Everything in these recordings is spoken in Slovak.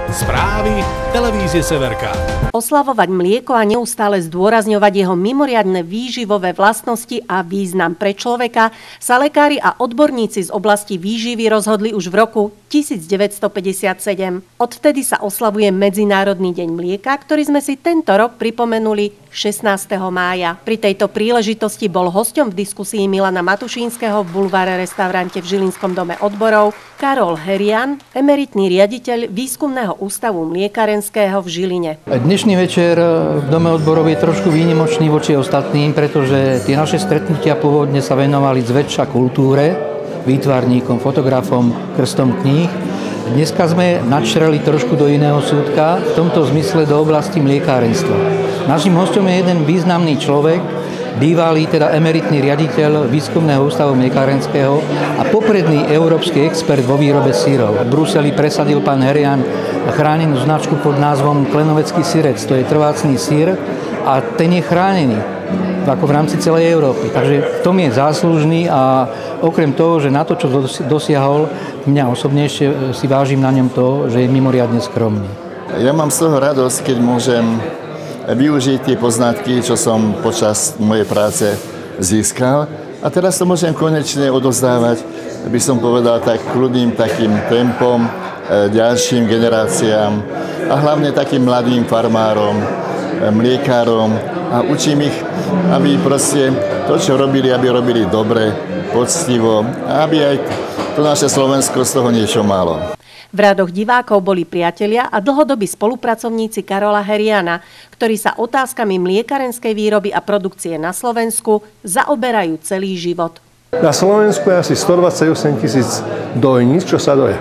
Správy televízie Severka. Oslavovať mlieko a neustále zdôrazňovať jeho mimoriadne výživové vlastnosti a význam pre človeka sa lekári a odborníci z oblasti výživy rozhodli už v roku 1957. Odvtedy sa oslavuje Medzinárodný deň mlieka, ktorý sme si tento rok pripomenuli 16. mája. Pri tejto príležitosti bol hosťom v diskusii Milana Matušínskeho v Bulváre restaurante v Žilinskom dome odborov Karol Herian, emeritný riaditeľ Výskumného ústavu mliekarenského v Žiline. Dnešný večer v dome odborov je trošku výnimočný voči ostatným, pretože tie naše stretnutia pôvodne sa venovali zväčša kultúre, výtvarníkom, fotografom, krstom kníh. Dneska sme načreli trošku do iného súdka, v tomto zmysle do oblasti mliekárenstva. Naším hosťom je jeden významný človek, bývalý teda emeritný riaditeľ Výskumného ústavu mliekárenského a popredný európsky expert vo výrobe syrov. V Bruseli presadil pán Herian chránenú značku pod názvom Klenovecký syrec. To je trvácný syr a ten je chránený ako v rámci celej Európy. Takže v tom je záslužný a okrem toho, že na to, čo dosiahol, mňa osobne ešte si vážim na ňom to, že je mimoriadne skromný. Ja mám z toho radosť, keď môžem využiť tie poznatky, čo som počas mojej práce získal. A teraz to môžem konečne odozdávať, by som povedal, tak kľudným takým tempom ďalším generáciám a hlavne takým mladým farmárom, mliekárom a učím ich, aby proste to, čo robili, aby robili dobre, poctivo a aby aj to naše Slovensko z toho niečo malo. V radoch divákov boli priatelia a dlhodobí spolupracovníci Karola Heriana, ktorí sa otázkami mliekarenskej výroby a produkcie na Slovensku zaoberajú celý život. Na Slovensku je asi 128 000 dojníc, čo sa doja.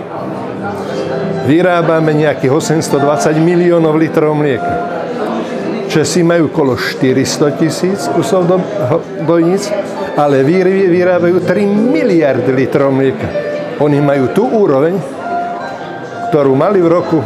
Vyrábame nejakých 820 miliónov litrov mlieka. Česi majú okolo 400 000 kusov dojníc, ale vyrábajú 3 miliardy litrov mlieka. Oni majú tú úroveň, ktorú mali v roku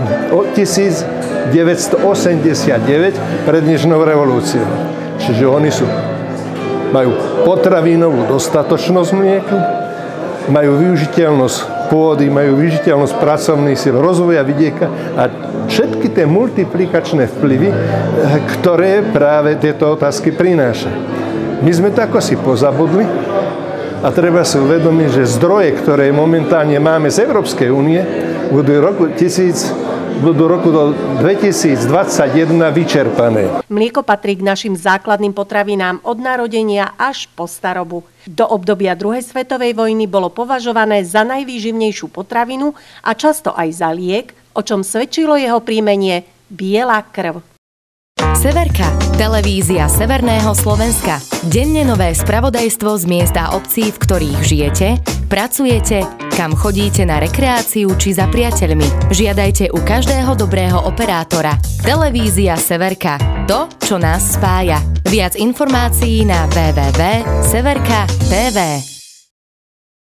1989 pred dnešnou revolúciou. Čiže oni majú potravinovú dostatočnosť mlieka, majú využiteľnosť pôdy, majú využiteľnosť pracovných síl, rozvoja vidieka a všetky tie multiplikačné vplyvy, ktoré práve tieto otázky prináša. My sme to ako si pozabudli a treba si uvedomiť, že zdroje, ktoré momentálne máme z Európskej únie, budú do roku 2021 vyčerpané. Mlieko patrí k našim základným potravinám od narodenia až po starobu. Do obdobia druhej svetovej vojny bolo považované za najvýživnejšiu potravinu a často aj za liek, o čom svedčilo jeho príjmenie biela krv. Severka, televízia Severného Slovenska. Denne nové spravodajstvo z miesta obcí, v ktorých žijete, pracujete, kam chodíte na rekreáciu či za priateľmi. Žiadajte u každého dobrého operátora. Televízia Severka. To, čo nás spája. Viac informácií na www.severka.tv.